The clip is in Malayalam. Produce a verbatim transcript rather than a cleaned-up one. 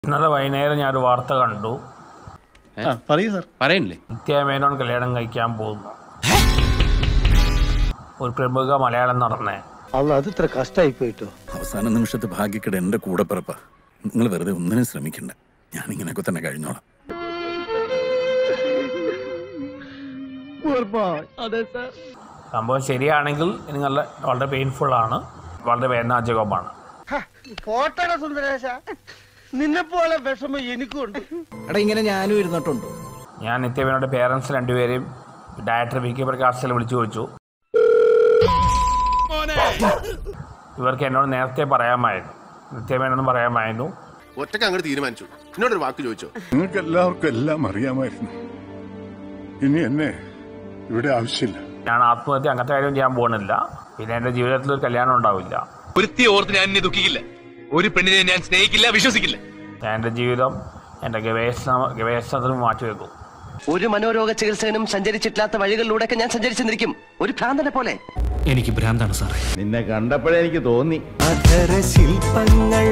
ഇന്നലെ വൈകുന്നേരം ഞാനൊരു വാർത്ത കണ്ടു. നിത്യ മേനോൻ കല്യാണം കഴിക്കാൻ പോകുന്നു. ഒരു പ്രമുഖ മലയാളം നടന്നേ. അത് ഇത്ര കഷ്ടമായി പോയിട്ടോ. അവസാന നിമിഷത്തെ ഭാഗ്യക്കേട് എന്റെ കൂടെ പിറപ്പ. നിങ്ങൾ വെറുതെ ഒന്നിനും ശ്രമിക്കണ്ട, ഞാൻ ഇങ്ങനെയൊക്കെ തന്നെ കഴിഞ്ഞോളാം. സംഭവം ശരിയാണെങ്കിൽ നിങ്ങളുടെ വളരെ പെയിൻഫുൾ ആണ്, വളരെ വേദനാജകമാണ്. നിന്നെ പോലെ വിഷമം എനിക്കുണ്ട്. എടാ ഇങ്ങനെ ഞാനും ഇരുന്നിട്ടുണ്ട്. ഞാൻ നിത്യമേനോന്റെ പേരൻസ് രണ്ടുപേരെയും ഡയറക്ടർ വി കെ പ്രകാശിൽ വിളിച്ചു ചോദിച്ചു. ഇവർക്ക് എന്നോട് നേരത്തെ പറയാമായിരുന്നു, നിത്യമേനൊന്നും പറയാമായിരുന്നു. ഒറ്റക്ക് അങ്ങോട്ട് തീരുമാനിച്ചു. എന്നോടൊരു വാക്ക് ചോദിച്ചോ? നിങ്ങൾക്ക് എല്ലാവർക്കും എല്ലാം അറിയാമായിരുന്നു. ഇനി എന്നെ ഇവിടെ ആവശ്യമില്ല. ഞാൻ ആത്മഹത്യ അങ്ങനത്തെ കാര്യം ചെയ്യാൻ പോകുന്നില്ല. പിന്നെ എന്റെ ജീവിതത്തിൽ ഒരു കല്യാണം ഉണ്ടാവില്ല. ഒരുത്തി ഓർത്ത് ഞാൻ എന്നെ ദുഃഖിക്കില്ല. ഒരു പെണ്ണിനെ ഞാൻ സ്നേഹിക്കില്ല, വിശ്വസിക്കില്ല. ഞാൻ എൻ്റെ ജീവിതം എൻ്റെ ഗവേഷണ ഗവേഷണത്തിന് മാറ്റിവെക്കും. ഒരു മനോരോഗ ചികിത്സകനും സഞ്ചരിച്ചിട്ടില്ലാത്ത വഴികളിലൂടെയൊക്കെ ഞാൻ സഞ്ചരിച്ചെന്നിരിക്കും, ഒരു ഭ്രാന്തനെ പോലെ. എനിക്ക് ഭ്രാന്താണ് സാറേ. നിന്നെ കണ്ടപ്പോഴേ എനിക്ക് തോന്നി. ശില്പങ്ങൾ